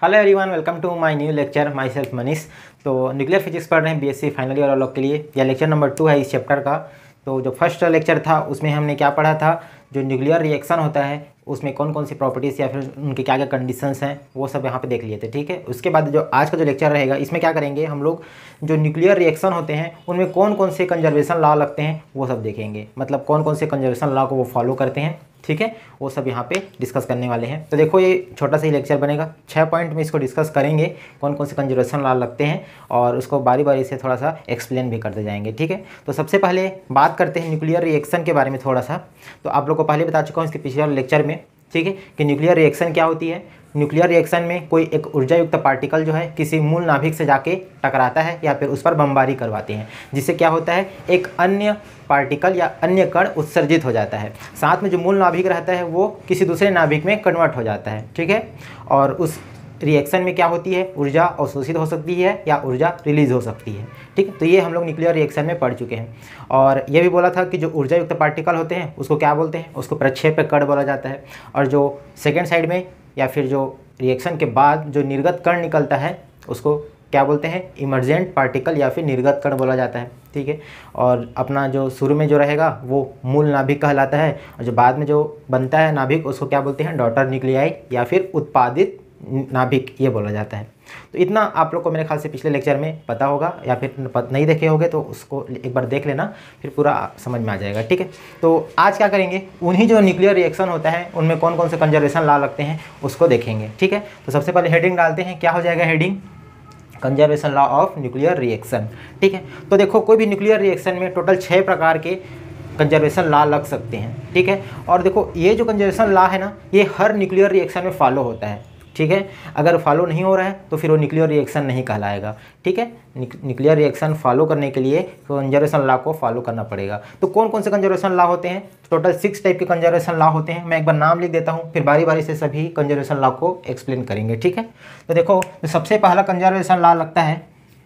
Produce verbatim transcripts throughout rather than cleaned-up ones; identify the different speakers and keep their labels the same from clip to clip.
Speaker 1: Hello everyone, welcome to my new lecture. Myself Manish. तो nuclear physics पढ़ रहे हैं बीएससी फाइनल ईयर वाले लोग के लिए। यह लेक्चर नंबर टू है इस चैप्टर का। तो जो फर्स्ट लेक्चर था उसमें हमने क्या पढ़ा था, जो न्यूक्लियर रिएक्शन होता है उसमें कौन कौन सी प्रॉपर्टीज़ या फिर उनके क्या क्या कंडीशंस हैं वो सब यहाँ पे देख लिए थे। ठीक है, उसके बाद जो आज का जो लेक्चर रहेगा इसमें क्या करेंगे हम लोग, जो न्यूक्लियर रिएक्शन होते हैं उनमें कौन कौन से कंजर्वेशन लॉ लगते हैं वो सब देखेंगे। मतलब कौन कौन से कंजर्वेशन लॉ को वो फॉलो करते हैं, ठीक है, वो सब यहाँ पे डिस्कस करने वाले हैं। तो देखो ये छोटा सा ही लेक्चर बनेगा, छः पॉइंट में इसको डिस्कस करेंगे कौन कौन से कंजर्वेशन लॉ लगते हैं और उसको बारी बारी से थोड़ा सा एक्सप्लेन भी करते जाएंगे। ठीक है, तो सबसे पहले बात करते हैं न्यूक्लियर रिएक्शन के बारे में थोड़ा सा। तो आप लोग को पहले बता चुका हूँ इसके पिछले वाले लेक्चर में, ठीक है, कि न्यूक्लियर रिएक्शन क्या होती है। न्यूक्लियर रिएक्शन में कोई एक ऊर्जा युक्त पार्टिकल जो है किसी मूल नाभिक से जाके टकराता है या फिर उस पर बमबारी करवाते हैं, जिससे क्या होता है एक अन्य पार्टिकल या अन्य कण उत्सर्जित हो जाता है। साथ में जो मूल नाभिक रहता है वो किसी दूसरे नाभिक में कन्वर्ट हो जाता है। ठीक है, और उस रिएक्शन में क्या होती है, ऊर्जा अवशोषित हो सकती है या ऊर्जा रिलीज हो सकती है। ठीक है, तो ये हम लोग न्यूक्लियर रिएक्शन में पढ़ चुके हैं। और ये भी बोला था कि जो ऊर्जा युक्त पार्टिकल होते हैं उसको क्या बोलते हैं, उसको प्रक्षेप्य कण बोला जाता है। और जो सेकेंड साइड में या फिर जो रिएक्शन के बाद जो निर्गत कण निकलता है उसको क्या बोलते हैं, इमर्जेंट पार्टिकल या फिर निर्गत कण बोला जाता है। ठीक है, और अपना जो शुरू में जो रहेगा वो मूल नाभिक कहलाता है और जो बाद में जो बनता है नाभिक उसको क्या बोलते हैं, डॉटर न्यूक्लियाई या फिर उत्पादित नाभिक ये बोला जाता है। तो इतना आप लोग को मेरे ख्याल से पिछले लेक्चर में पता होगा, या फिर नहीं देखे होंगे तो उसको एक बार देख लेना, फिर पूरा समझ में आ जाएगा। ठीक है, तो आज क्या करेंगे, उन्हीं जो न्यूक्लियर रिएक्शन होता है उनमें कौन कौन से कंजर्वेशन लॉ लगते हैं उसको देखेंगे। ठीक है, तो सबसे पहले हेडिंग डालते हैं, क्या हो जाएगा heading, conservation law of nuclear reaction. ठीक है, तो देखो कोई भी न्यूक्लियर रिएक्शन में टोटल छः प्रकार के कंजर्वेशन लॉ लग सकते हैं। ठीक है, और देखो ये जो कंजर्वेशन लॉ है ना ये हर न्यूक्लियर रिएक्शन में फॉलो होता है। ठीक है, अगर फॉलो नहीं हो रहा है तो फिर वो न्यूक्लियर रिएक्शन नहीं कहलाएगा। ठीक है, न्यूक्लियर रिएक्शन फॉलो करने के लिए कंजर्वेशन लॉ को फॉलो करना पड़ेगा। तो कौन कौन से कंजर्वेशन लॉ होते हैं, टोटल सिक्स टाइप के कंजर्वेशन लॉ होते हैं। मैं एक बार नाम लिख देता हूँ, फिर बारी बारी से सभी कंजर्वेशन लॉ को एक्सप्लेन करेंगे। ठीक है, तो देखो तो सबसे पहला कंजर्वेशन लॉ लगता है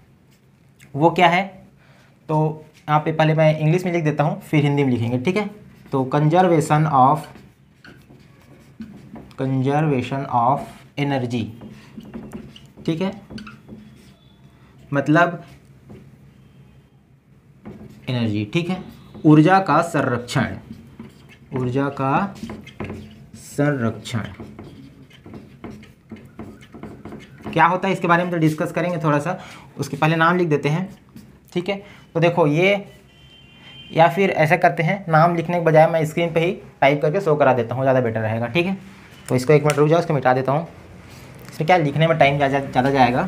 Speaker 1: वो क्या है, तो यहाँ पे पहले मैं इंग्लिश में लिख देता हूँ फिर हिंदी में लिखेंगे। ठीक है, तो conservation of conservation of energy. ठीक है, मतलब एनर्जी, ठीक है, ऊर्जा का संरक्षण, ऊर्जा का संरक्षण क्या होता है इसके बारे में तो डिस्कस करेंगे थोड़ा सा, उसके पहले नाम लिख देते हैं। ठीक है, तो देखो ये, या फिर ऐसा करते हैं नाम लिखने के बजाय मैं स्क्रीन पे ही टाइप करके शो करा देता हूँ, ज़्यादा बेटर रहेगा। ठीक है, तो इसको एक मिनट रुक जाओ, इसको मिटा देता हूँ, इसमें क्या लिखने में टाइम ज़्यादा ज़्यादा जाएगा।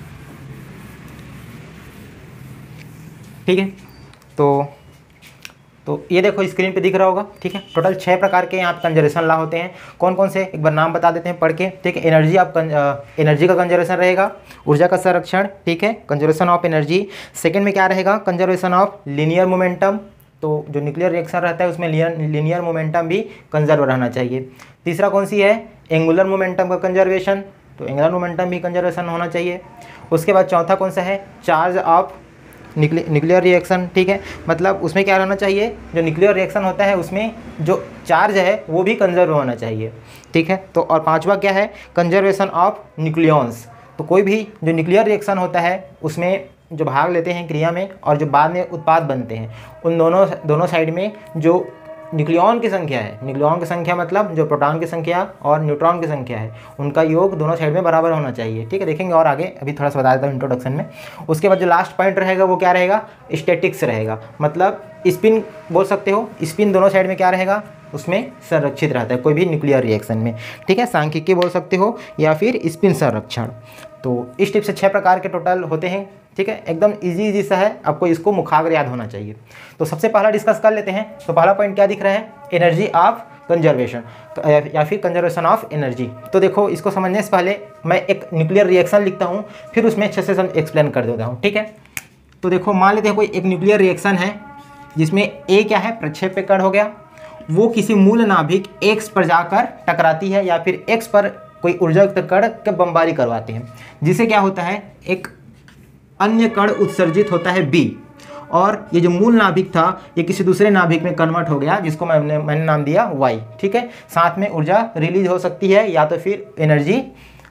Speaker 1: ठीक है, तो तो ये देखो स्क्रीन पे दिख रहा होगा। ठीक है, टोटल छः प्रकार के यहाँ पे कंजर्वेशन लॉ होते हैं। कौन कौन से एक बार नाम बता देते हैं पढ़ के। ठीक है, एनर्जी ऑफ एनर्जी का कंजर्वेशन रहेगा, ऊर्जा का संरक्षण। ठीक है, कंजर्वेशन ऑफ एनर्जी। सेकेंड में क्या रहेगा, कंजर्वेशन ऑफ लीनियर मोमेंटम। तो जो न्यूक्लियर रिएक्शन रहता है उसमें लीनियर मोमेंटम भी कंजर्व रहना चाहिए। तीसरा कौन सी है, एंगुलर मोमेंटम का कंजर्वेशन, तो एंगुलर मोमेंटम भी कंजर्वेशन होना चाहिए। उसके बाद चौथा कौन सा है, चार्ज ऑफ न्यूक्लियर रिएक्शन। ठीक है, मतलब उसमें क्या रहना चाहिए, जो न्यूक्लियर रिएक्शन होता है उसमें जो चार्ज है वो भी कंजर्व होना चाहिए। ठीक है, तो और पांचवा क्या है, कंजर्वेशन ऑफ न्यूक्लियॉन्स। तो कोई भी जो न्यूक्लियर रिएक्शन होता है उसमें जो भाग लेते हैं क्रिया में और जो बाद में उत्पाद बनते हैं, उन दोनों दोनों साइड में जो न्यूक्लियॉन की संख्या है, न्यूक्लियॉन की संख्या मतलब जो प्रोटॉन की संख्या और न्यूट्रॉन की संख्या है उनका योग दोनों साइड में बराबर होना चाहिए। ठीक है, देखेंगे और आगे, अभी थोड़ा सा बता देता हूँ इंट्रोडक्शन में। उसके बाद जो लास्ट पॉइंट रहेगा वो क्या रहेगा, स्टैटिक्स रहेगा, मतलब स्पिन बोल सकते हो, स्पिन दोनों साइड में क्या रहेगा, उसमें संरक्षित रहता है कोई भी न्यूक्लियर रिएक्शन में। ठीक है, सांख्यिकी बोल सकते हो या फिर स्पिन संरक्षण। तो इस टिप से छः प्रकार के टोटल होते हैं। ठीक है, एकदम इजी इजी सा है, आपको इसको मुखाग्र याद होना चाहिए। तो सबसे पहला डिस्कस कर लेते हैं। तो पहला पॉइंट क्या दिख रहा है, एनर्जी ऑफ कंजर्वेशन या फिर कंजर्वेशन ऑफ एनर्जी। तो देखो इसको समझने से पहले मैं एक न्यूक्लियर रिएक्शन लिखता हूँ, फिर उसमें अच्छे से एक्सप्लेन कर देता हूँ। ठीक है, तो देखो मान लेते हैं कोई एक न्यूक्लियर रिएक्शन है जिसमें ए क्या है, प्रक्षेप्य कण हो गया, वो किसी मूल नाभिक एक्स पर जाकर टकराती है या फिर एक्स पर कोई ऊर्जा युक्त कण के बमबारी करवाते हैं, जिससे क्या होता है एक अन्य कण उत्सर्जित होता है बी, और ये जो मूल नाभिक था ये किसी दूसरे नाभिक में कन्वर्ट हो गया जिसको मैंने मैंने नाम दिया वाई। ठीक है, साथ में ऊर्जा रिलीज हो सकती है या तो फिर एनर्जी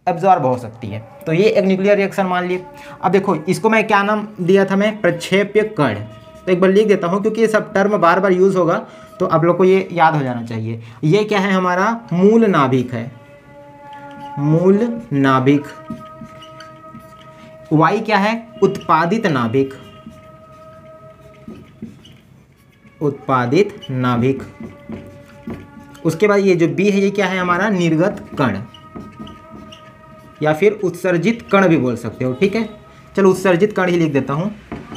Speaker 1: एब्जॉर्ब हो सकती है। तो ये एक न्यूक्लियर रिएक्शन मान लिए। अब देखो इसको मैं क्या नाम दिया था, मैं प्रक्षेप्य कण। तो एक बार लिख देता हूँ क्योंकि ये सब टर्म बार बार यूज़ होगा तो आप लोग को ये याद हो जाना चाहिए। ये क्या है, हमारा मूल नाभिक है, मूल नाभिक। वाई क्या है, उत्पादित नाभिक, उत्पादित नाभिक। उसके बाद ये जो बी है ये क्या है, हमारा निर्गत कण या फिर उत्सर्जित कण भी बोल सकते हो। ठीक है, चलो उत्सर्जित कण ही लिख देता हूं,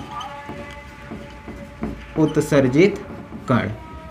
Speaker 1: उत्सर्जित कण।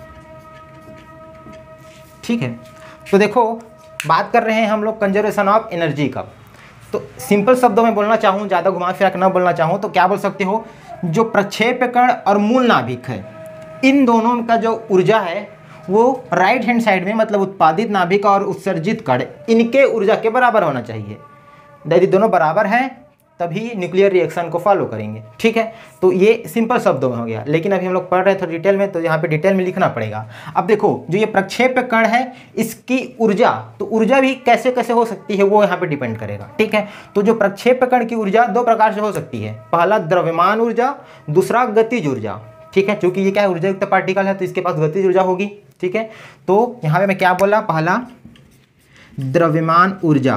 Speaker 1: ठीक है, तो देखो बात कर रहे हैं हम लोग कंजर्वेशन ऑफ एनर्जी का। तो सिंपल शब्दों में बोलना चाहूँ, ज़्यादा घुमा फिरा के ना बोलना चाहूँ तो क्या बोल सकते हो, जो प्रक्षेप्य कण और मूल नाभिक है इन दोनों का जो ऊर्जा है वो राइट हैंड साइड में, मतलब उत्पादित नाभिक और उत्सर्जित कण, इनके ऊर्जा के बराबर होना चाहिए। यदि दोनों बराबर हैं तभी न्यूक्लियर रिएक्शन को फॉलो करेंगे। ठीक है, तो ये सिंपल शब्दों में हो गया, लेकिन अभी हम लोग पढ़ रहे हैं थोड़ा डिटेल में, तो यहाँ पे डिटेल में लिखना पड़ेगा। अब देखो जो ये प्रक्षेप्य कण है इसकी ऊर्जा, तो ऊर्जा भी कैसे कैसे हो सकती है वो यहाँ पे डिपेंड करेगा। ठीक है, तो जो प्रक्षेप्य कण की ऊर्जा दो प्रकार से हो सकती है, पहला द्रव्यमान ऊर्जा, दूसरा गतिज ऊर्जा। ठीक है, क्योंकि ये क्या है, ऊर्जा युक्त पार्टिकल है तो इसके पास गतिज ऊर्जा होगी। ठीक है, तो यहाँ पे मैं क्या बोला, पहला द्रव्यमान ऊर्जा।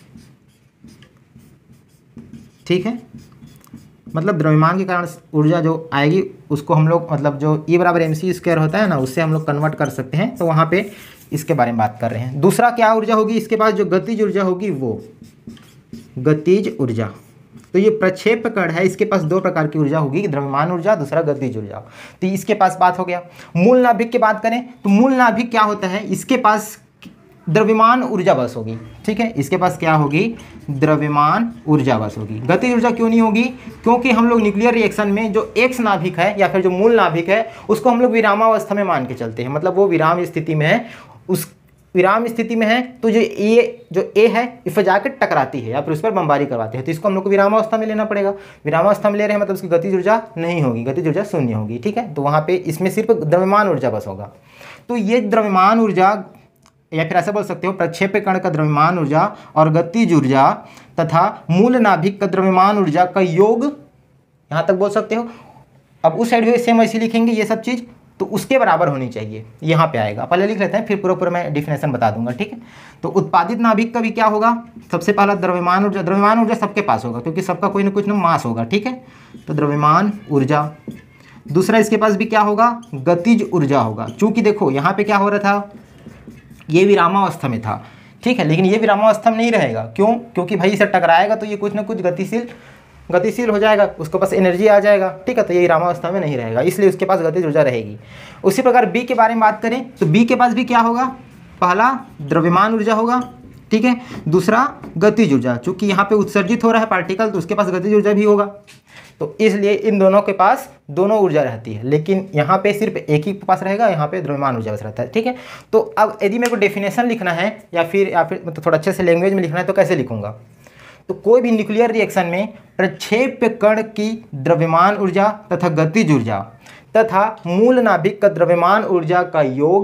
Speaker 1: ठीक है, मतलब द्रव्यमान के कारण ऊर्जा जो आएगी उसको हम लोग, मतलब जो ई बराबर एम सी स्क्वायर होता है ना, उससे हम लोग कन्वर्ट कर सकते हैं। तो वहाँ पे इसके बारे में बात कर रहे हैं। दूसरा क्या ऊर्जा होगी, इसके पास जो गतिज ऊर्जा होगी वो गतिज ऊर्जा। तो ये प्रक्षेप्य कण है, इसके पास दो प्रकार की ऊर्जा होगी, द्रव्यमान ऊर्जा, दूसरा गतिज ऊर्जा। तो इसके पास बात हो गया। मूल नाभिक की बात करें तो मूल नाभिक क्या होता है, इसके पास द्रव्यमान ऊर्जा बस होगी। ठीक है, इसके पास क्या होगी, द्रव्यमान ऊर्जा बस होगी। गतिज ऊर्जा क्यों नहीं होगी, क्योंकि हम लोग न्यूक्लियर रिएक्शन में जो एक्स नाभिक है या फिर जो मूल नाभिक है उसको हम लोग विरामावस्था में मान के चलते हैं, मतलब वो विराम स्थिति में है। उस विराम स्थिति में है तो जो ए जो ए है इस पर जाकर टकराती है या फिर उस पर बमबारी करवाते हैं, तो इसको हम लोग को विरामावस्था में लेना पड़ेगा। विरामावस्था में ले रहे हैं मतलब उसकी गतिज ऊर्जा नहीं होगी, गतिज ऊर्जा शून्य होगी। ठीक है, तो वहाँ पे इसमें सिर्फ द्रव्यमान ऊर्जा बस होगा। तो ये द्रव्यमान ऊर्जा या फिर ऐसा बोल सकते हो प्रक्षेप्य कण का द्रव्यमान ऊर्जा और गतिज ऊर्जा तथा मूल नाभिक का द्रव्यमान ऊर्जा का योग, यहाँ तक बोल सकते हो। अब उस साइड भी सेम वैसे लिखेंगे ये सब चीज़, तो उसके बराबर होनी चाहिए, यहाँ पे आएगा। पहले लिख लेते हैं फिर पूरा पूरा मैं डिफिनेशन बता दूंगा। ठीक है, तो उत्पादित नाभिक का भी क्या होगा, सबसे पहला द्रव्यमान ऊर्जा। द्रव्यमान ऊर्जा सबके पास होगा क्योंकि सबका कोई ना कुछ ना मास होगा। ठीक है, तो द्रव्यमान ऊर्जा। दूसरा इसके पास भी क्या होगा, गतिज ऊर्जा होगा। चूंकि देखो यहाँ पे क्या हो रहा था, ये विरामावस्था में था। ठीक है, लेकिन ये विरामावस्था में नहीं रहेगा। क्यों, क्योंकि भाई इसे टकराएगा तो ये कुछ ना कुछ गतिशील गतिशील हो जाएगा, उसके पास एनर्जी आ जाएगा। ठीक है, तो ये विरामावस्था में नहीं रहेगा, इसलिए उसके पास गतिज ऊर्जा रहेगी। उसी प्रकार बी के बारे में बात करें तो बी के पास भी क्या होगा, पहला द्रव्यमान ऊर्जा होगा। ठीक है, दूसरा गतिज ऊर्जा। चूंकि यहाँ पे उत्सर्जित हो रहा है पार्टिकल तो उसके पास गतिज ऊर्जा भी होगा, तो इसलिए इन दोनों के पास दोनों ऊर्जा रहती है। लेकिन यहाँ पे सिर्फ एक ही के पास रहेगा, यहाँ पे द्रव्यमान ऊर्जा बस रहता है। ठीक है, तो अब यदि मेरे को डेफिनेशन लिखना है या फिर या फिर मतलब थोड़ा अच्छे से लैंग्वेज में लिखना है तो कैसे लिखूंगा, तो कोई भी न्यूक्लियर रिएक्शन में प्रक्षेप्य कण की द्रव्यमान ऊर्जा तथा गतिज ऊर्जा तथा मूल नाभिक का द्रव्यमान ऊर्जा का योग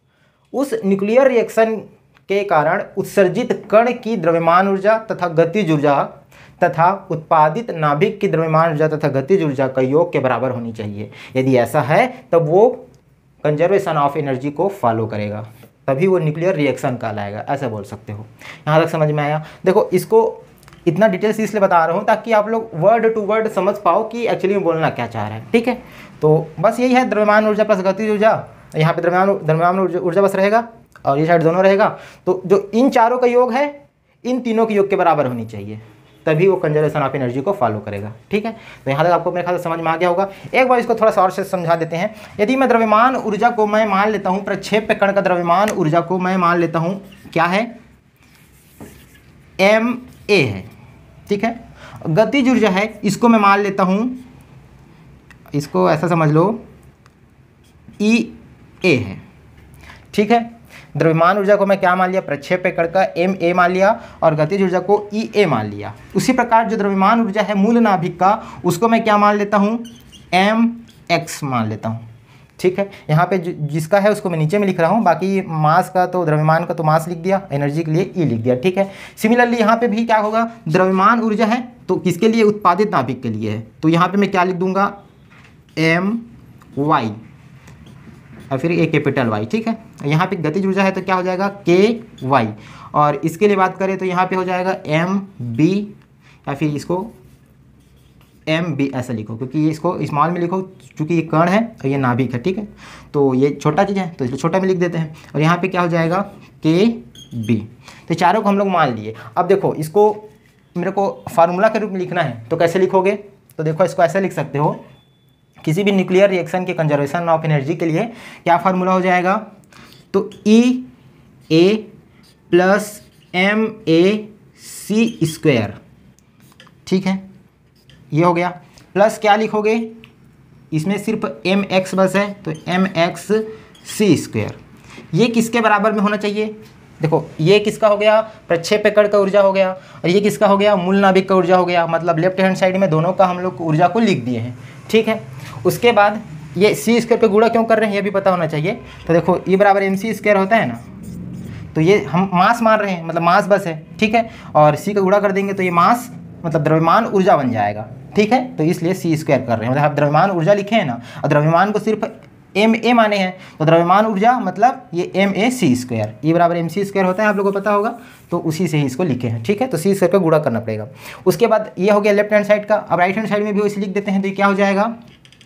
Speaker 1: उस न्यूक्लियर रिएक्शन के कारण उत्सर्जित कण की द्रव्यमान ऊर्जा तथा गतिज ऊर्जा तथा उत्पादित नाभिक की द्रव्यमान ऊर्जा तथा गतिज ऊर्जा का योग के बराबर होनी चाहिए। यदि ऐसा है तब वो कंजर्वेशन ऑफ एनर्जी को फॉलो करेगा, तभी वो न्यूक्लियर रिएक्शन कहलाएगा, ऐसा बोल सकते हो। यहाँ तक समझ में आया। देखो इसको इतना डिटेल्स इसलिए बता रहा हूँ ताकि आप लोग वर्ड टू वर्ड समझ पाओ कि एक्चुअली में बोलना क्या चाह रहा है। ठीक है, तो बस यही है, द्रव्यमान ऊर्जा प्लस गतिज ऊर्जा। यहाँ पे द्रव्यमान द्रव्यमान ऊर्जा बस रहेगा और ये साइड दोनों रहेगा। तो जो इन चारों का योग है इन तीनों के योग के बराबर होनी चाहिए, तभी वो कंजर्वेशन ऑफ एनर्जी को फॉलो करेगा। ठीक है, तो यहाँ तक आपको मेरे ख्याल से समझ में आ गया होगा। एक बार इसको थोड़ा सा और से समझा देते हैं। यदि मैं द्रव्यमान ऊर्जा को मैं मान लेता हूँ, प्रक्षेप्य कण का द्रव्यमान ऊर्जा को मैं मान लेता हूँ क्या है, एम ए है। ठीक है, गतिज ऊर्जा है इसको मैं मान लेता हूँ, इसको ऐसा समझ लो ई ए है। ठीक है, द्रव्यमान ऊर्जा को मैं क्या मान लिया, प्रक्षेप्य कण का एम ए मान लिया और गतिज ऊर्जा को ई ए मान लिया। उसी प्रकार जो द्रव्यमान ऊर्जा है मूल नाभिक का उसको मैं क्या मान लेता हूँ, एम एक्स मान लेता हूँ। ठीक है। यहाँ पे जिसका है उसको मैं नीचे में लिख रहा हूँ, बाकी मास का तो द्रव्यमान का तो मास लिख दिया, एनर्जी के लिए ई लिख दिया, ठीक है। सिमिलरली यहाँ पे भी क्या होगा, द्रव्यमान ऊर्जा है तो किसके लिए, उत्पादित नाभिक के लिए है, तो यहाँ पे मैं क्या लिख दूंगा, एम वाई और फिर ए कैपिटल वाई, ठीक है। यहाँ पे गतिज ऊर्जा है तो क्या हो जाएगा, के वाई, और इसके लिए बात करें तो यहाँ पे हो जाएगा एम बी, या फिर इसको एम बी ऐसा लिखो, क्योंकि ये इसको स्मॉल में लिखो, क्योंकि ये कण है और ये नाभिक है, ठीक है। तो ये छोटा चीज़ है तो इसको छोटा में लिख देते हैं, और यहाँ पे क्या हो जाएगा, के बी। तो चारों को हम लोग मान लिए। अब देखो इसको मेरे को फार्मूला के रूप में लिखना है तो कैसे लिखोगे, तो देखो इसको ऐसे लिख सकते हो, किसी भी न्यूक्लियर रिएक्शन के कंजर्वेशन ऑफ एनर्जी के लिए क्या फार्मूला हो जाएगा, तो E A plus M A C square, ठीक है, ये हो गया। प्लस क्या लिखोगे, इसमें सिर्फ एम एक्स बस है तो एम एक्स सी स्क्वायर, ये किसके बराबर में होना चाहिए, देखो ये किसका हो गया, प्रक्षेप्य कण का ऊर्जा हो गया, और ये किसका हो गया, मूल नाभिक का ऊर्जा हो गया, मतलब लेफ्ट हैंड साइड में दोनों का हम लोग ऊर्जा को लिख दिए हैं, ठीक है। उसके बाद ये सी स्क्वायर पे गुणा क्यों कर रहे हैं ये भी पता होना चाहिए। तो देखो ई बराबर एम सी स्क्वायर होता है ना, तो ये हम मास मान रहे हैं, मतलब मास बस है, ठीक है, और सी का गुणा कर देंगे तो ये मास मतलब द्रव्यमान ऊर्जा बन जाएगा, ठीक है। तो इसलिए सी स्क्वायर कर रहे हैं, मतलब आप द्रव्यमान ऊर्जा लिखे हैं ना, और द्रव्यमान को सिर्फ एम ए माने हैं, तो द्रव्यमान ऊर्जा मतलब ये एम ए सी स्क्वायर, ई बराबर एम सी स्क्वायर होता है, आप लोगों को पता होगा, तो उसी से ही इसको लिखे हैं, ठीक है। तो सी स्क्वायर का गुणा करना पड़ेगा। उसके बाद ये हो गया लेफ्ट हैंड साइड का। अब राइट हैंड साइड में भी वैसे लिख देते हैं, तो ये क्या हो जाएगा,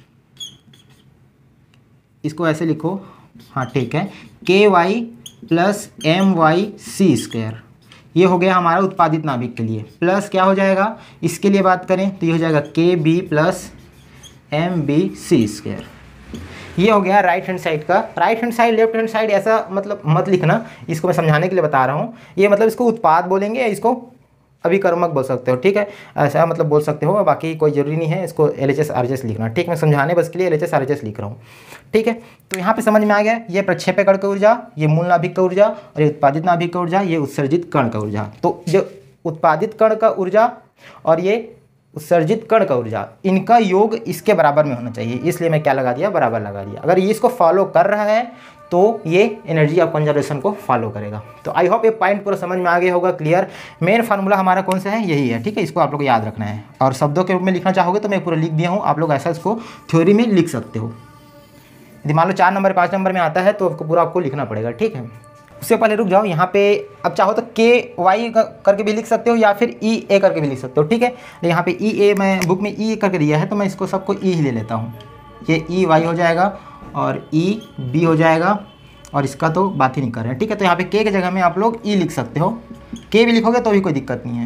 Speaker 1: इसको ऐसे लिखो, हाँ ठीक है, K Y plus M Y C square, ये हो गया हमारा उत्पादित नाभिक के लिए। प्लस क्या हो जाएगा, इसके लिए बात करें तो ये हो जाएगा K B plus M B C square, ये हो गया राइट हैंड साइड का। Right hand side left hand side ऐसा मतलब मत लिखना, इसको मैं समझाने के लिए बता रहा हूँ। ये मतलब इसको उत्पाद बोलेंगे या इसको अभिकर्मक बोल सकते हो, ठीक है, ऐसा मतलब बोल सकते हो, बाकी कोई जरूरी नहीं है इसको L H S R H S लिखना, ठीक, मैं समझाने बस के लिए L H S R H S लिख रहा हूँ, ठीक है। तो यहाँ पे समझ में आ गया, ये प्रक्षेप्य कण का ऊर्जा, ये मूल नाभिक का ऊर्जा, और ये उत्पादित नाभिक का ऊर्जा, ये उत्सर्जित कण का ऊर्जा। तो जो उत्पादित कण का ऊर्जा और ये उत्सर्जित कण का ऊर्जा, इनका योग इसके बराबर में होना चाहिए, इसलिए मैं क्या लगा दिया, बराबर लगा दिया। अगर ये इसको फॉलो कर रहा है तो ये एनर्जी ऑफ कंजर्वेशन को फॉलो करेगा। तो आई होप ये पॉइंट पूरा समझ में आ गया होगा, क्लियर। मेन फार्मूला हमारा कौन सा है, यही है, ठीक है, इसको आप लोग को याद रखना है। और शब्दों के रूप में लिखना चाहोगे तो मैं पूरा लिख दिया हूँ, आप लोग ऐसा इसको थ्योरी में लिख सकते हो। यदि मान लो चार नंबर पाँच नंबर में आता है तो आपको पूरा आपको लिखना पड़ेगा, ठीक है। उससे पहले रुक जाओ, यहाँ पे अब चाहो तो के वाई करके भी लिख सकते हो या फिर ई ए करके भी लिख सकते हो, ठीक है। यहाँ पे ई ए मैं बुक में ई करके दिया है तो मैं इसको सबको ई ही ले लेता हूँ। ये ई वाई हो जाएगा और ई बी हो जाएगा, और इसका तो बात ही नहीं कर रहे हैं, ठीक है। तो यहाँ पे के की जगह में आप लोग ई लिख सकते हो, के भी लिखोगे तो भी कोई दिक्कत नहीं है,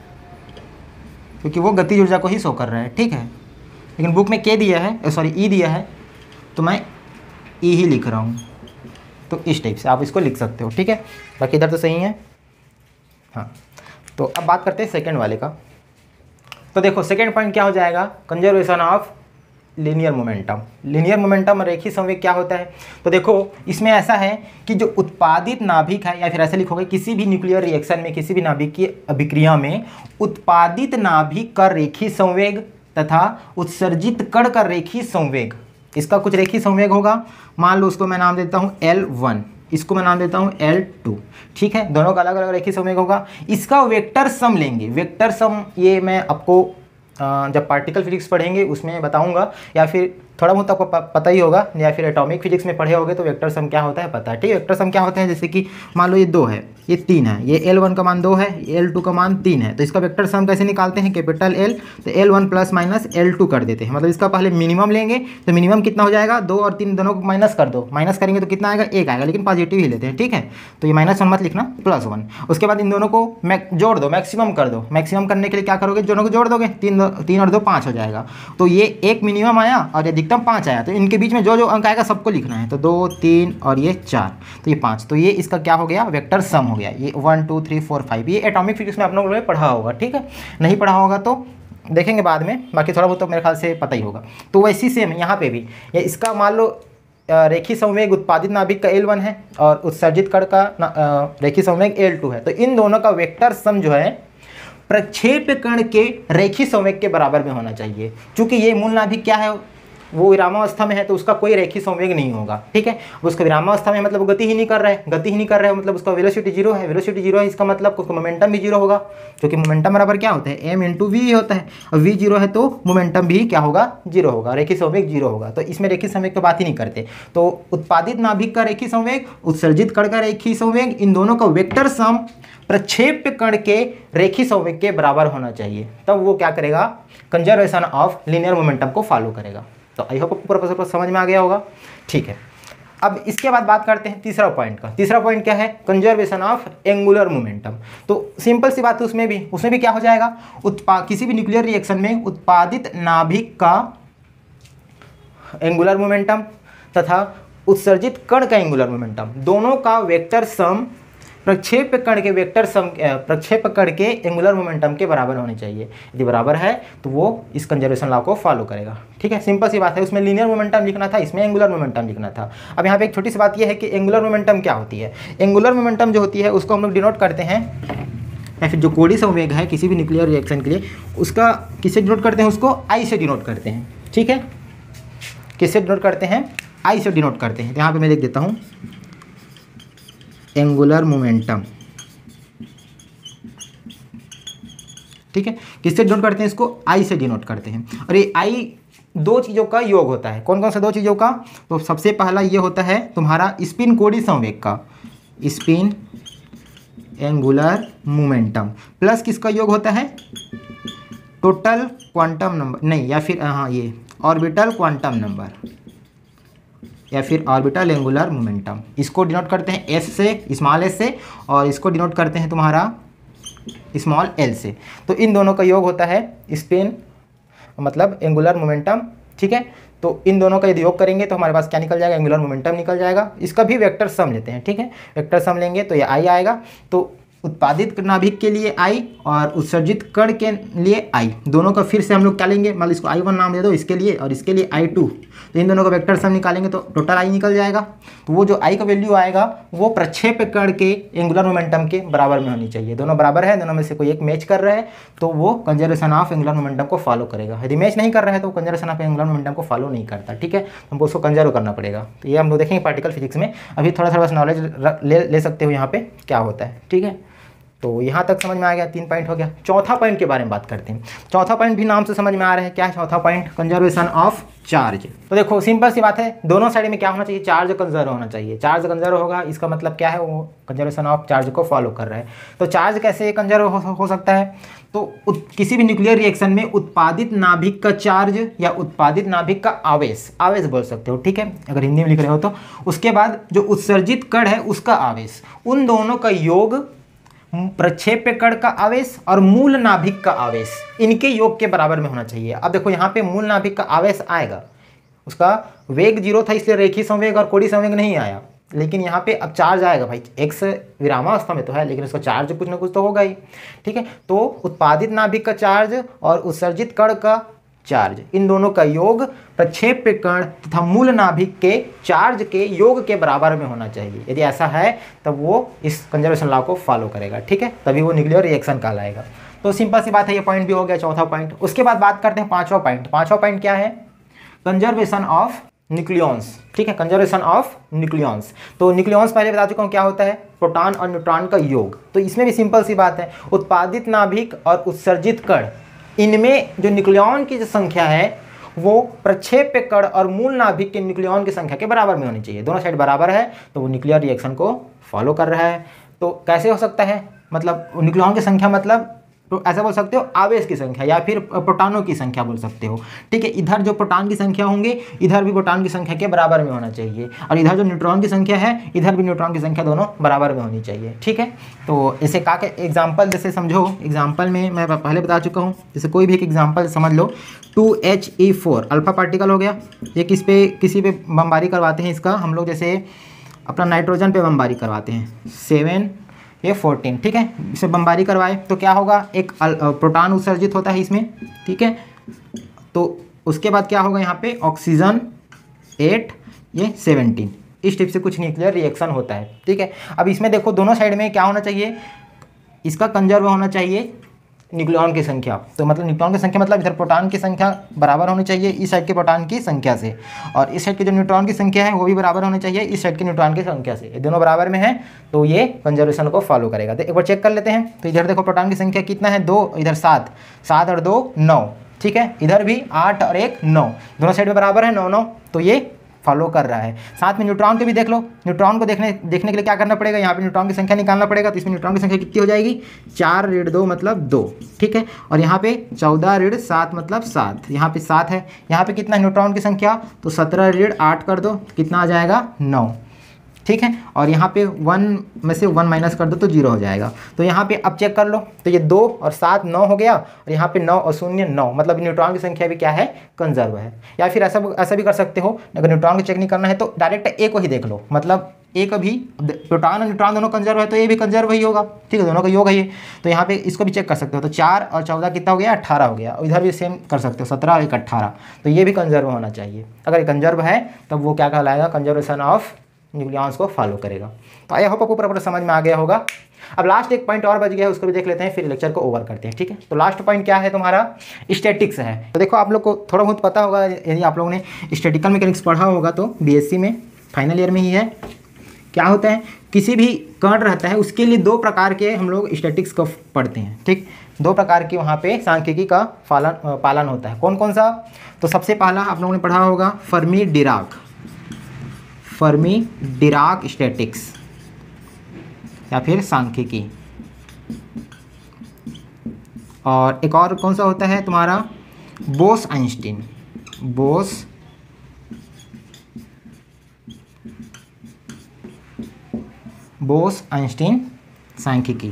Speaker 1: क्योंकि वो गतिज ऊर्जा को ही शो कर रहा है, ठीक है। लेकिन बुक में के दिया है, सॉरी ई दिया है, तो मैं ई ही लिख रहा हूँ। तो इस टाइप से आप इसको लिख सकते हो, ठीक है। बाकी इधर तो सही है, हाँ। तो अब बात करते हैं सेकंड वाले का। तो देखो सेकंड पॉइंट क्या हो जाएगा, conservation of linear momentum. Linear momentum और रेखीय संवेग क्या होता है, तो देखो इसमें ऐसा है कि जो उत्पादित नाभिक है, या फिर ऐसे लिखोगे किसी भी न्यूक्लियर रिएक्शन में, किसी भी नाभिक की अभिक्रिया में उत्पादित नाभिक का रेखीय संवेग तथा उत्सर्जित कण का रेखीय संवेग, इसका कुछ रेखीय संवेग होगा। मान लो उसको मैं नाम देता हूँ एल वन, इसको मैं नाम देता हूँ एल टू, ठीक है। दोनों का अलग अलग रेखीय संवेग होगा। इसका वेक्टर सम लेंगे, वेक्टर सम ये मैं आपको जब पार्टिकल फिजिक्स पढ़ेंगे उसमें बताऊंगा, या फिर थोड़ा बहुत आपको पता ही होगा, या फिर एटॉमिक फिजिक्स में पढ़े होगे तो वेक्टर सम क्या होता है पता है, ठीक है। वेक्टर सम क्या होते हैं, जैसे कि मान लो ये दो है, ये तीन है, ये एल वन का मान दो है, एल टू का मान तीन है, तो इसका वेक्टर सम कैसे निकालते हैं, कैपिटल एल, तो L one plus minus L two कर देते हैं। मतलब इसका पहले मिनिमम लेंगे, तो मिनिमम कितना हो जाएगा, दो और तीन दोनों को माइनस कर दो, माइनस करेंगे तो कितना आएगा, एक आएगा, लेकिन पॉजिटिव ही लेते हैं, ठीक है। तो ये माइनस वन मत लिखना, प्लस वन। उसके बाद इन दोनों को जोड़ दो, मैक्सिमम कर दो। मैक्सिमम करने के लिए क्या करोगे, दोनों को जोड़ दोगे, तीन तीन और दो पाँच हो जाएगा। तो ये एक मिनिमम आया और अधिकतम पाँच आया, तो इनके बीच में जो जो अंक आएगा सबको लिखना है। तो दो तीन और ये चार, तो ये पाँच, तो ये इसका क्या हो गया, वेक्टर सम हो गया। ये one two three four five, ये एटॉमिक फिजिक्स में आप लोगों ने पढ़ा होगा, ठीक है। नहीं पढ़ा होगा तो देखेंगे बाद में, बाकी थोड़ा बहुत तो मेरे ख्याल से पता ही होगा। तो वैसी सेम यहाँ पे भी ये इसका मान लो रेखीय संवेग उत्पादित नाभिक का एल वन है और उत्सर्जित कण का रेखीय संवेग एल टू है। तो इन दोनों का वेक्टर सम जो है प्रक्षेप्य कण के रेखीय संवेग के बराबर में होना चाहिए। चूंकि ये मूल नाभिक क्या है, वो विरामावस्था में है तो उसका कोई रेखीय संवेग नहीं होगा, ठीक है। उसका विरामावस्था में मतलब वो गति ही नहीं कर रहा है, गति ही नहीं कर रहा है मतलब उसका वेलोसिटी जीरो है, वेलोसिटी जीरो है इसका मतलब उसका मोमेंटम भी जीरो होगा, क्योंकि मोमेंटम बराबर क्या होता है, एम इंटू वी होता है, और वी जीरो है तो मोमेंटम भी क्या होगा, जीरो होगा, रेखीय संवेग जीरो होगा। तो इसमें रेखीय संवेग की बात ही नहीं करते। तो उत्पादित नाभिक का रेखीय संवेग, उत्सर्जित कण का रेखीय संवेग, इन दोनों का वेक्टर सम प्रक्षेप्य कण के रेखीय संवेग के बराबर होना चाहिए, तब वो क्या करेगा, कंजर्वेशन ऑफ लीनियर मोमेंटम को फॉलो करेगा। तो आई होप पूरा पूरा समझ में आ गया होगा, ठीक है। अब इसके बाद बात करते हैं तीसरा पॉइंट का। तीसरा पॉइंट क्या है, कंजर्वेशन ऑफ एंगुलर मोमेंटम। तो सिंपल सी बात है, उसमें भी उसमें भी क्या हो जाएगा, उत्पा किसी भी न्यूक्लियर रिएक्शन में उत्पादित नाभिक का एंगुलर मोमेंटम तथा उत्सर्जित कण का एंगुलर मोमेंटम, दोनों का वेक्टर सम प्रक्षेप कण के वेक्टर सम प्रक्षेप कण के एंगुलर मोमेंटम के बराबर होने चाहिए। यदि बराबर है तो वो इस कंजर्वेशन लॉ को फॉलो करेगा, ठीक है। सिंपल सी बात है, उसमें लीनियर मोमेंटम लिखना था, इसमें एंगुलर मोमेंटम लिखना था। अब यहाँ पे एक छोटी सी बात ये है कि एंगुलर मोमेंटम क्या होती है। एंगुलर मोमेंटम जो होती है उसको हम लोग डिनोट करते हैं, या फिर जो कोणीय संवेग है किसी भी न्यूक्लियर रिएक्शन के लिए, उसका किससे डिनोट करते हैं, उसको आई से डिनोट करते हैं, ठीक है। किससे डिनोट करते हैं, आई से डिनोट करते हैं। यहाँ पे मैं लिख देता हूँ एंगुलर मोमेंटम, ठीक है। किससे डिनोट करते हैं, इसको आई से डिनोट करते हैं। और ये आई दो चीज़ों का योग होता है। कौन कौन सा दो चीज़ों का, तो सबसे पहला ये होता है तुम्हारा स्पिन कोणीय संवेग का, स्पिन एंगुलर मोमेंटम, प्लस किसका योग होता है, टोटल क्वांटम नंबर, नहीं या फिर हाँ ये ऑर्बिटल क्वांटम नंबर या फिर ऑर्बिटल एंगुलर मोमेंटम। इसको डिनोट करते हैं एस से, स्मॉल एस से, और इसको डिनोट करते हैं तुम्हारा स्मॉल एल से। तो इन दोनों का योग होता है स्पिन मतलब एंगुलर मोमेंटम, ठीक है। तो इन दोनों का यदि योग करेंगे तो हमारे पास क्या निकल जाएगा, एंगुलर मोमेंटम निकल जाएगा। इसका भी वेक्टर सम लेते हैं, ठीक है। वेक्टर सम लेंगे तो ये आई आएगा। तो उत्पादित नाभिक के लिए आई और उत्सर्जित कण के लिए आई, दोनों का फिर से हम लोग क्या लेंगे, मान लो इसको आई वन नाम दे दो इसके लिए, और इसके लिए आई टू। तो इन दोनों का वेक्टर सम निकालेंगे तो टोटल आई निकल जाएगा। तो वो जो आई का वैल्यू आएगा वो प्रक्षेप कण के एंगुलर मोमेंटम के बराबर में होनी चाहिए। दोनों बराबर है, दोनों में से कोई एक मैच कर रहा है तो वो कंजर्वेशन ऑफ एंगुलर मोमेंटम को फॉलो करेगा। यदि मैच नहीं कर रहा है तो कंजर्वेशन ऑफ एंगुलर मोमेंटम को फॉलो नहीं करता, ठीक है। हमको उसको कंजर्व करना पड़ेगा। तो ये हम लोग देखेंगे पार्टिकल फिजिक्स में। अभी थोड़ा थोड़ा बस नॉलेज ले, ले सकते हो यहाँ पे क्या होता है, ठीक है। तो यहाँ तक समझ में आ गया, तीन पॉइंट हो गया। चौथा पॉइंट के बारे में बात करते हैं। चौथा पॉइंट भी नाम से समझ में आ रहा है, क्या है चौथा पॉइंट, कंजर्वेशन ऑफ चार्ज। तो देखो सिंपल सी बात है, दोनों साइड में क्या होना चाहिए, चार्ज कंजर्व होना चाहिए। चार्ज कंजर्व होगा इसका मतलब क्या है, वो कंजर्वेशन ऑफ चार्ज को फॉलो कर रहा है। तो चार्ज कैसे कंजर्व हो, हो सकता है, तो किसी भी न्यूक्लियर रिएक्शन में उत्पादित नाभिक का चार्ज या उत्पादित नाभिक का आवेश, आवेश बोल सकते हो, ठीक है, अगर हिंदी में लिख रहे हो तो। उसके बाद जो उत्सर्जित कण है उसका आवेश, उन दोनों का योग प्रक्षेप्य कण का आवेश और मूल नाभिक का आवेश, इनके योग के बराबर में होना चाहिए। अब देखो यहाँ पे मूल नाभिक का आवेश आएगा, उसका वेग जीरो था इसलिए रेखीय संवेग और कोणीय संवेग नहीं आया, लेकिन यहाँ पे अब चार्ज आएगा भाई। एक्स विरामावस्था में तो है लेकिन उसका चार्ज कुछ ना कुछ तो होगा ही, ठीक है। तो उत्पादित नाभिक का चार्ज और उत्सर्जित कण का चार्ज, इन दोनों का योग प्रक्षेप्य कण तथा मूल नाभिक के चार्ज के योग के बराबर में होना चाहिए। यदि ऐसा है तब वो इस कंजर्वेशन लॉ को फॉलो करेगा, ठीक है, तभी वो न्यूक्लियर रिएक्शन कहलाएगा। तो सिंपल सी बात है, ये पॉइंट भी हो गया चौथा पॉइंट। उसके बाद बात करते हैं पांचवा पॉइंट। पांचवा पॉइंट क्या है, कंजर्वेशन ऑफ न्यूक्लियॉन्स, ठीक है, कंजर्वेशन ऑफ न्यूक्लियॉन्स। तो न्यूक्लियॉन्स पहले बता चुका हूँ क्या होता है, प्रोटॉन और न्यूट्रॉन का योग। तो इसमें भी सिंपल सी बात है, उत्पादित नाभिक और उत्सर्जित कण, इनमें जो न्यूक्लियॉन की जो संख्या है वो प्रक्षेप्य कण और मूल नाभिक के न्यूक्लियॉन की संख्या के बराबर में होनी चाहिए। दोनों साइड बराबर है तो वो न्यूक्लियर रिएक्शन को फॉलो कर रहा है। तो कैसे हो सकता है, मतलब न्यूक्लियॉन की संख्या मतलब तो ऐसा बोल सकते हो आवेश की संख्या या फिर प्रोटॉनों की संख्या बोल सकते हो, ठीक है। इधर जो प्रोटॉन की संख्या होंगे इधर भी प्रोटॉन की संख्या के बराबर में होना चाहिए, और इधर जो न्यूट्रॉन की संख्या है इधर भी न्यूट्रॉन की संख्या दोनों बराबर में होनी चाहिए, ठीक है। तो इसे का के एग्जाम्पल जैसे समझो, एग्जाम्पल में मैं पहले बता चुका हूँ, जैसे कोई भी एक एग्जाम्पल समझ लो, two H E four alpha particle हो गया। ये किस पे किसी पे बमबारी करवाते हैं इसका हम लोग, जैसे अपना नाइट्रोजन पे बमबारी करवाते हैं, सेवन ये फोर्टीन, ठीक है। इसे बमबारी करवाए तो क्या होगा, एक प्रोटॉन उत्सर्जित होता है इसमें, ठीक है। तो उसके बाद क्या होगा, यहाँ पे ऑक्सीजन एट ये सेवनटीन, इस टाइप से कुछ न्यूक्लियर रिएक्शन होता है, ठीक है। अब इसमें देखो दोनों साइड में क्या होना चाहिए, इसका कंजर्व होना चाहिए न्यूक्लियॉन की संख्या। तो मतलब न्यूट्रॉन की संख्या मतलब इधर प्रोटॉन की संख्या बराबर होनी चाहिए इस साइड के प्रोटॉन की संख्या से, और इस साइड के जो न्यूट्रॉन की संख्या है वो भी बराबर होनी चाहिए इस साइड के न्यूट्रॉन की संख्या से। ये दोनों बराबर में है तो ये कंजर्वेशन को फॉलो करेगा। तो एक बार चेक कर लेते हैं। तो इधर देखो प्रोटॉन की संख्या कितना है, दो, इधर सात, सात और दो नौ, ठीक है। इधर भी आठ और एक नौ, दोनों साइड में बराबर है नौ नौ, तो ये फॉलो कर रहा है। साथ में न्यूट्रॉन को भी देख लो। न्यूट्रॉन को देखने देखने के लिए क्या करना पड़ेगा, यहाँ पे न्यूट्रॉन की संख्या निकालना पड़ेगा। तो इसमें न्यूट्रॉन की संख्या कितनी हो जाएगी, चार ऋण दो मतलब दो, ठीक है। और यहाँ पे चौदह ऋण सात मतलब सात, यहाँ पे सात है। यहाँ पे कितना न्यूट्रॉन की संख्या, तो सत्रह ऋण आठ कर दो, कितना आ जाएगा, नौ, ठीक है। और यहाँ पे वन में से वन माइनस कर दो तो जीरो हो जाएगा। तो यहाँ पे अब चेक कर लो, तो ये दो और सात नौ हो गया, और यहाँ पे नौ और शून्य नौ, मतलब न्यूट्रॉन की संख्या भी क्या है, कंजर्व है। या फिर ऐसा ऐसा भी कर सकते हो, अगर न्यूट्रॉन को चेक नहीं करना है तो डायरेक्ट ए को ही देख लो, मतलब ए का भी प्रोटॉन और न्यूट्रॉन दोनों कंजर्व है तो ये भी कंजर्व ही होगा, ठीक है, दोनों का योग है ये। तो यहाँ पे इसको भी चेक कर सकते हो। तो चार और चौदह कितना हो गया, अट्ठारह हो गया। और इधर भी सेम कर सकते हो, सत्रह और एक अट्ठारह, तो ये भी कंजर्व होना चाहिए। अगर ये कंजर्व है तब वो क्या कहलाएगा, कंजर्वेशन ऑफ न्यूक्लियॉन्स को फॉलो करेगा। तो आई होप आपको प्रॉपर समझ में आ गया होगा। अब लास्ट एक पॉइंट और बच गया है, उसको भी देख लेते हैं, फिर लेक्चर को ओवर करते हैं, ठीक है। तो लास्ट पॉइंट क्या है तुम्हारा, स्टैटिक्स है। तो देखो आप लोग को थोड़ा बहुत पता होगा, यदि आप लोगों ने स्टैटिकल मैकेनिक्स पढ़ा होगा तो बीएससी में फाइनल ईयर में ही है। क्या होता है, किसी भी कण रहता है उसके लिए दो प्रकार के हम लोग स्टैटिक्स को पढ़ते हैं, ठीक। दो प्रकार की वहाँ पे सांख्यिकी का पालन पालन होता है। कौन कौन सा, तो सबसे पहला आप लोगों ने पढ़ा होगा Fermi Dirac, Fermi Dirac statics या फिर सांख्यिकी। और एक और कौन सा होता है तुम्हारा, बोस आइंस्टीन, बोस बोस आइंस्टीन सांख्यिकी।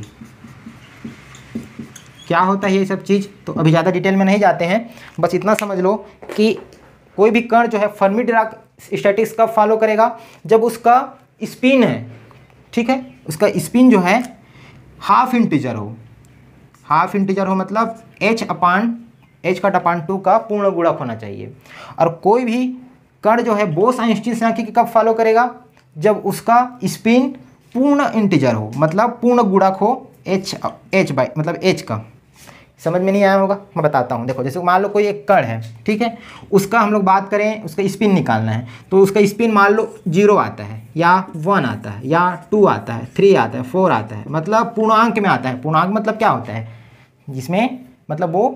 Speaker 1: क्या होता है ये सब चीज़, तो अभी ज़्यादा डिटेल में नहीं जाते हैं, बस इतना समझ लो कि कोई भी कण जो है फर्मी डिराक स्टैटिक्स कब फॉलो करेगा, जब उसका स्पिन है, ठीक है, उसका स्पिन जो है हाफ इंटीजर हो, हाफ इंटीजर हो मतलब H upon H cut upon two का पूर्ण गुणक होना चाहिए। और कोई भी कण जो है बोस आइंस्टीन सांख्यिकी कब फॉलो करेगा, जब उसका स्पिन पूर्ण इंटीजर हो, मतलब पूर्ण गुणक हो एच एच बाई मतलब एच का। समझ में नहीं आया होगा, मैं बताता हूँ। देखो जैसे मान लो कोई एक कण है, ठीक है, उसका हम लोग बात करें, उसका स्पिन निकालना है, तो उसका स्पिन मान लो जीरो आता है या वन आता है या टू आता है, थ्री आता है, फोर आता है, मतलब पूर्णांक में आता है। पूर्णांक मतलब क्या होता है, जिसमें मतलब वो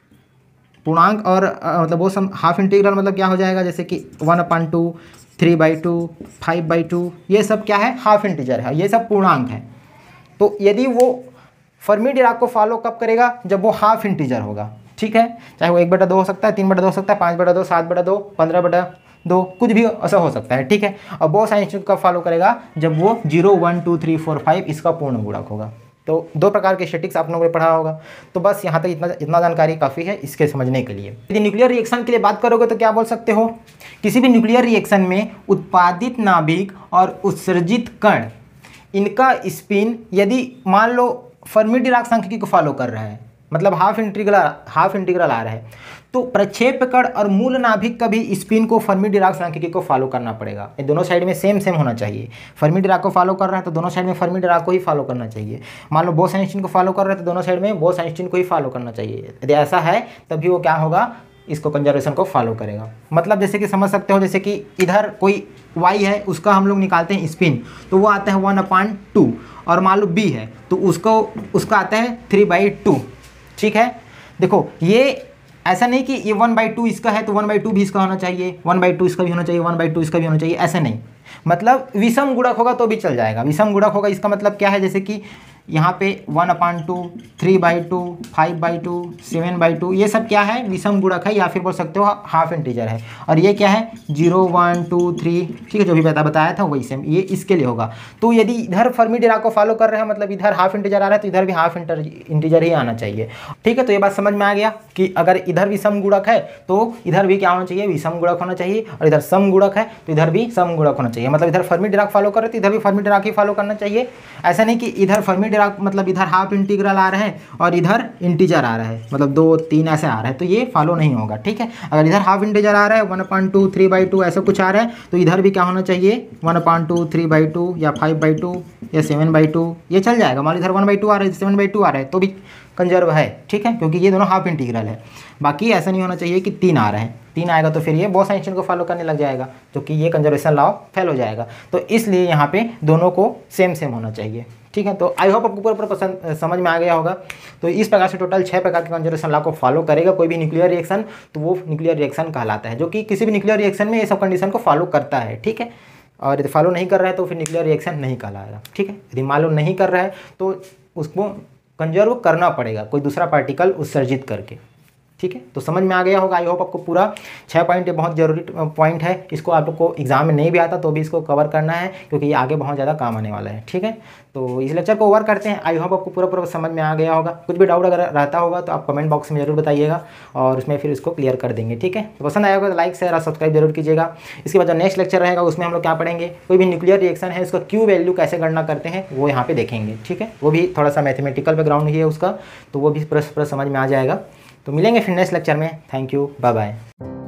Speaker 1: पूर्णांक और आ, मतलब वो सम हाफ इंटीग्रल मतलब क्या हो जाएगा, जैसे कि one upon two, three by two, five by two, ये सब क्या है, हाफ इंटीजर है, ये सब पूर्णांक है। तो यदि वो फर्मी डिराक को फॉलो कब करेगा, जब वो हाफ इंटीजर होगा, ठीक है, चाहे वो एक बटा दो हो सकता है, तीन बटा दो हो सकता है, पाँच बटा दो, सात बटा दो, पंद्रह बटा दो, कुछ भी ऐसा हो सकता है, ठीक है। और बोस आइंस्टीन कब फॉलो करेगा, जब वो zero one two three four five इसका पूर्ण गुणक होगा। तो दो प्रकार के स्टैटिक्स आप लोगों ने पढ़ा होगा। तो बस यहाँ तक इतना इतना जानकारी काफ़ी है इसके समझने के लिए। यदि न्यूक्लियर रिएक्शन के लिए बात करोगे तो क्या बोल सकते हो, किसी भी न्यूक्लियर रिएक्शन में उत्पादित नाभिक और उत्सर्जित कण, इनका स्पिन यदि मान लो फर्मी डिराक सांख्यिकी को फॉलो कर रहा है, मतलब हाफ इंटीग्रल हाफ इंटीग्रल आ रहा है, तो प्रक्षेप कण और मूल नाभिक का भी स्पिन को फर्मी डिराक सांख्यिकी को फॉलो करना पड़ेगा। ये दोनों साइड में सेम सेम होना चाहिए। फर्मी डिराक को फॉलो कर रहा है तो दोनों साइड में फर्मी डिराक को ही फॉलो करना चाहिए। मान लो बोस आइंस्टीन को फॉलो कर रहा है तो दोनों साइड में बोस आइंस्टीन को ही फॉलो करना चाहिए। यदि ऐसा है तभी वो क्या होगा, इसको कंजर्वेशन को फॉलो करेगा। मतलब जैसे कि समझ सकते हो, जैसे कि इधर कोई वाई है, उसका हम लोग निकालते हैं स्पिन, तो वो आता है वन अपान टू, और मान लो बी है तो उसको उसका आता है थ्री बाई टू, ठीक है। देखो ये ऐसा नहीं कि ये वन बाई टू इसका है तो वन बाई टू भी इसका होना चाहिए, वन बाई टू इसका भी होना चाहिए, वन बाई टू इसका भी होना चाहिए, ऐसा नहीं। मतलब विषम गुणक होगा तो भी चल जाएगा। विषम गुणक होगा इसका मतलब क्या है, जैसे कि यहाँ पे one upon two, three by two, five by two, seven by two, ये सब क्या है, विषम गुणक है, या फिर बोल सकते हो हाफ इंटीजर है। और ये क्या है, जीरो वन टू थ्री, ठीक है, जो भी बता बताया था वही सेम ये इसके लिए होगा। तो यदि इधर फर्मी डिराक को फॉलो कर रहे हैं, मतलब इधर हाफ इंटीजर आ रहा है तो इधर भी हाफ इंटीजर ही आना चाहिए, ठीक है। तो ये बात समझ में आ गया कि अगर इधर विषम गुणक है तो इधर भी क्या होना चाहिए, विषम गुणक होना चाहिए, और इधर सम गुणक है तो इधर भी सम गुणक होना चाहिए। मतलब इधर फर्मी डिराक फॉलो कर रहे तो इधर भी फर्मी डिराक ही फॉलो करना चाहिए। ऐसा नहीं कि इधर फर्मी इधर मतलब इधर हाफ इंटीग्रल आ रहा है और इधर इंटीजर आ रहा है, मतलब दो तीन ऐसे आ रहा है, तो ये फॉलो नहीं होगा, ठीक है। अगर इधर हाफ इंटीजर आ रहा है one upon two three by two ऐसा कुछ आ रहा है, तो इधर भी क्या होना चाहिए one upon two three by two या फाइव बाई टू या सेवन बाई टू, ये चल जाएगा। मान लो इधर वन बाई टू आ रहा है, सेवन बाई टू आ रहा है, तो भी कंजर्व है, ठीक है, क्योंकि ये दोनों हाफ इंटीग्रल है। बाकी ऐसा नहीं होना चाहिए कि तीन आ रहे हैं, तीन आएगा तो फिर ये बहुत साइंशन को फॉलो करने लग जाएगा, जो कि ये कंजर्वेशन लॉ फेल हो जाएगा। तो इसलिए यहाँ पे दोनों को सेम सेम होना चाहिए, ठीक है। तो आई होप आपको पूरा पूरा पसंद समझ में आ गया होगा। तो इस प्रकार से टोटल छः प्रकार के कंजर्वेशन लॉ को फॉलो करेगा कोई भी न्यूक्लियर रिएक्शन, तो वो न्यूक्लियर रिएक्शन कहलाता है, जो कि किसी भी न्यूक्लियर रिएक्शन में ये सब कंडीशन को फॉलो करता है, ठीक है। और यदि फॉलो नहीं कर रहा है तो फिर न्यूक्लियर रिएक्शन नहीं कहलाएगा, ठीक है। यदि मालूम नहीं कर रहा है तो उसको कंजर्व करना पड़ेगा कोई दूसरा पार्टिकल उत्सर्जित करके, ठीक है। तो समझ में आ गया होगा। आई होप आपको पूरा छः पॉइंट, ये बहुत जरूरी पॉइंट है, इसको आप लोग को एग्जाम में नहीं भी आता तो भी इसको कवर करना है, क्योंकि ये आगे बहुत ज़्यादा काम आने वाला है, ठीक है। तो इस लेक्चर को ओवर करते हैं। आई होप आपको पूरा पूरा समझ में आ गया होगा। कुछ भी डाउट अगर रहता होगा तो आप कमेंट बॉक्स में जरूर बताइएगा और उसमें फिर इसको क्लियर कर देंगे, ठीक है। तो पसंद आया होगा तो लाइक शेयर और सब्सक्राइब जरूर कीजिएगा। इसके बाद जो नेक्स्ट लेक्चर रहेगा उसमें हम लोग क्या पढ़ेंगे, कोई भी न्यूक्लियर रिएक्शन है उसका क्यू वैल्यू कैसे गणना करते हैं वो यहाँ पे देखेंगे, ठीक है। वो भी थोड़ा सा मैथमेटिकल बैकग्राउंड ही है उसका, तो वो भी पूरा पूरा समझ में आ जाएगा। तो मिलेंगे फिर नेक्स्ट लेक्चर में। Thank you, bye bye.